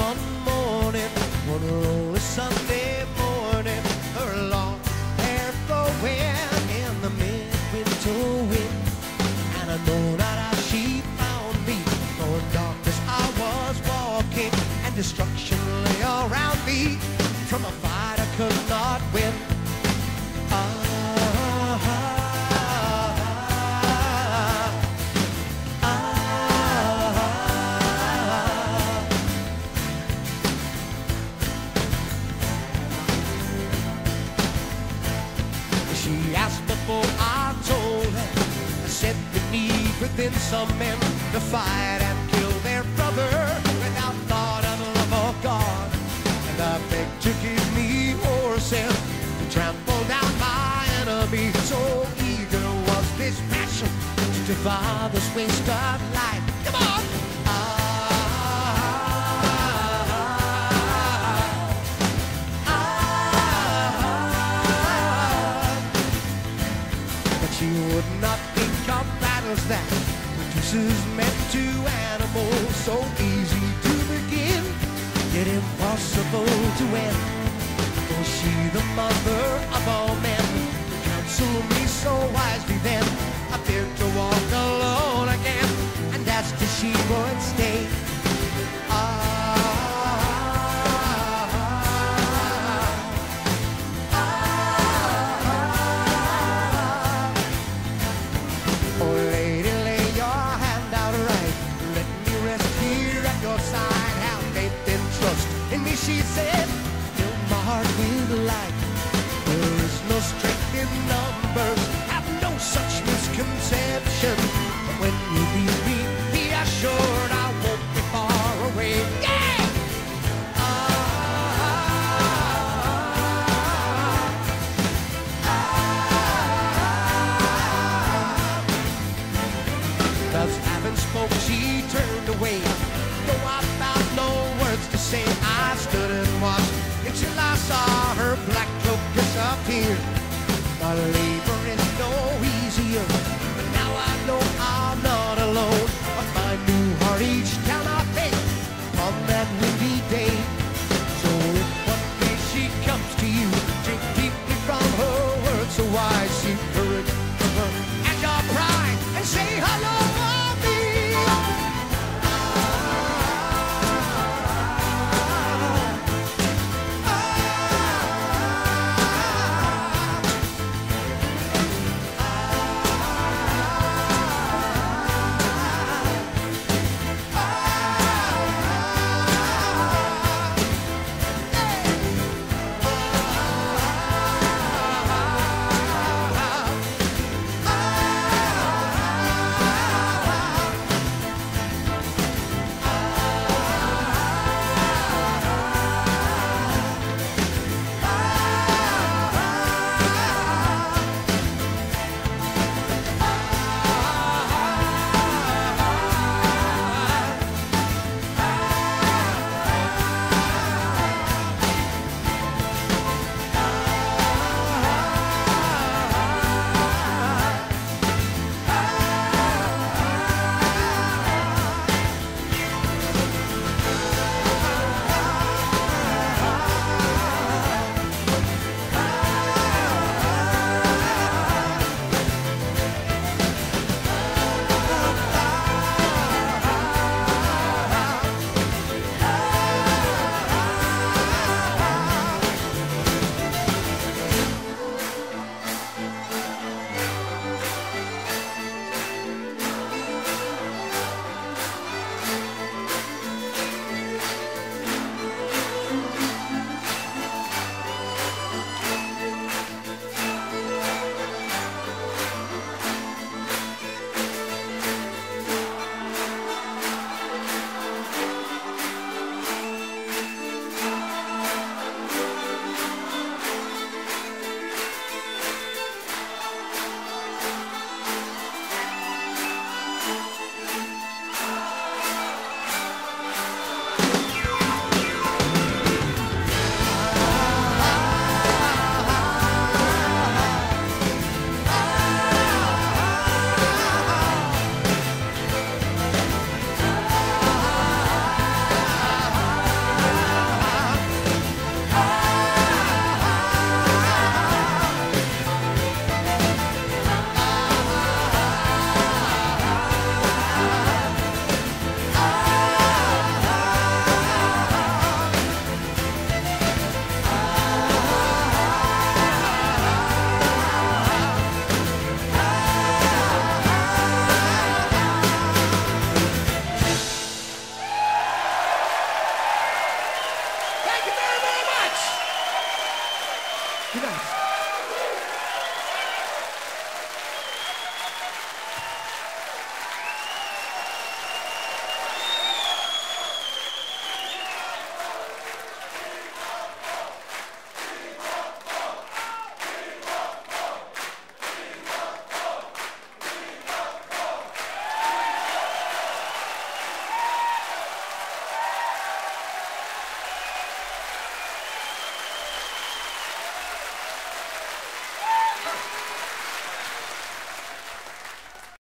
one morning, one lonely Sunday morning, her long hair flowing in the midwinter wind. And I know not how she found me, for in darkness I was walking, and destruction lay around me from a fight I could not win. She asked before I told her. I said beneath within some men to fight and kill their brother without thought of love or God. And I begged to give me horses to trample down my enemy. So eager was this passion to defy this waste of life. Come on! She would not think of battles that produces men to animals, so easy to begin, yet impossible to end. For she, the mother of all men, counseled me so wisely then. I feared to walk alone again, and asked if she would stay. Oh, lady, lay your hand out right. Let me rest here at your side. Have faith and trust in me, she said. Fill my heart with light. There is no strength in numbers. Have no such misconception. But when you leave me, be assured I won't be far away. Yeah! Thus having spoke, she turned away. Though I found no words to say, I stood and watched until I saw her black cloak disappear. My labor is